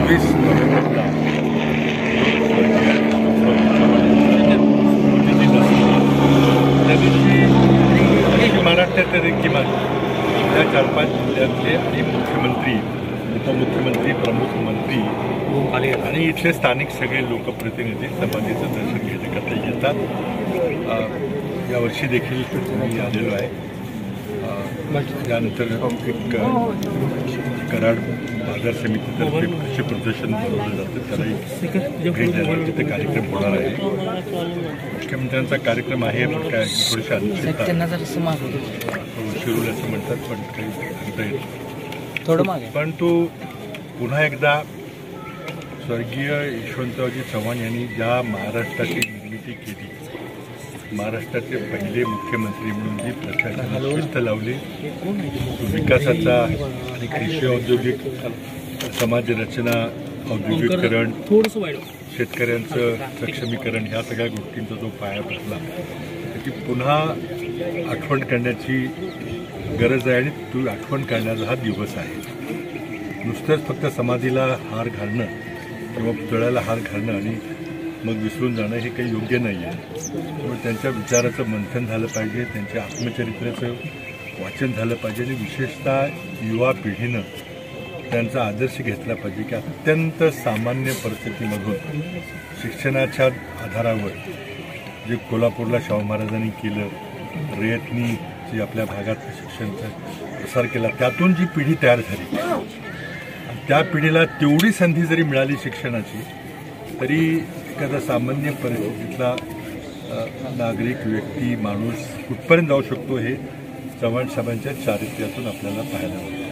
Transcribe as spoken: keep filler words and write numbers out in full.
सव्वीस नोव्हेंबरला त्या दिवशी महाराष्ट्रातले किमान या चार पाच जिल्ह्यातले आणि मुख्यमंत्री, उपमुख्यमंत्री, प्रमुख मंत्री आणि इथले स्थानिक सगळे लोकप्रतिनिधी समाधीचं दर्शन घेण्याकरता येतात. यावर्षी देखील मी आलेलो आहे. त्यानंतर एक कराड बाजार समितीतर्फे कृषी प्रदर्शन बनवलं जातं, त्याला भेट देण्याचा तिथे कार्यक्रम होणार आहे. मुख्यमंत्र्यांचा कार्यक्रम आहे, पण काय थोडीशी अनिश्चितता शिरूर असं म्हणतात, पण काही सांगता येत थोडं मागे. पण तो पुन्हा एकदा स्वर्गीय यशवंतरावजी चव्हाण यांनी ज्या महाराष्ट्राची निर्मिती केली, महाराष्ट्राचे पहिले मुख्यमंत्री म्हणून जी प्रशासनाला शिस्त लावली, विकासाचा आणि कृषी औद्योगिक समाज रचना, औद्योगिकरण, शेतकऱ्यांचं सक्षमीकरण, ह्या सगळ्या गोष्टींचा जो पाया बसला त्याची पुन्हा आठवण करण्याची गरज आहे आणि ती आठवण करण्याचा हा दिवस आहे. नुसतंच फक्त समाधीला हार घालणं किंवा पुतळ्याला हार घालणं आणि मग विसरून जाणं हे काही योग्य नाही आहे. त्यामुळे त्यांच्या विचाराचं मंथन झालं पाहिजे, त्यांच्या आत्मचरित्राचं वाचन झालं पाहिजे आणि विशेषतः युवा पिढीनं त्यांचा आदर्श घेतला पाहिजे की अत्यंत सामान्य परिस्थितीमधून शिक्षणाच्या आधारावर जे कोल्हापूरला शाहू महाराजांनी केलं, रयतनी जे आपल्या भागात शिक्षणाचा प्रसार केला, त्यातून जी पिढी तयार झाली, त्या पिढीला तेवढी संधी जरी मिळाली शिक्षणाची तरी एखादा सामान्य परिस्थितीतला नागरिक, व्यक्ती, माणूस कुठपर्यंत जाऊ शकतो हे चव्हाण साहेबांच्या चारित्र्यातून आपल्याला पाहायला मिळतं.